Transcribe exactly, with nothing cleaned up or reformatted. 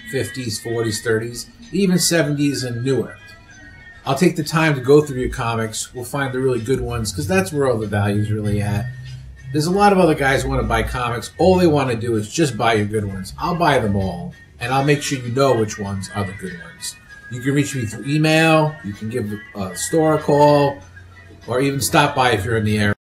fifties, forties, thirties, even seventies and newer. I'll take the time to go through your comics. We'll find the really good ones because that's where all the value is really at. There's a lot of other guys who want to buy comics. All they want to do is just buy your good ones. I'll buy them all, and I'll make sure you know which ones are the good ones. You can reach me through email. You can give the uh, store a call, or even stop by if you're in the area.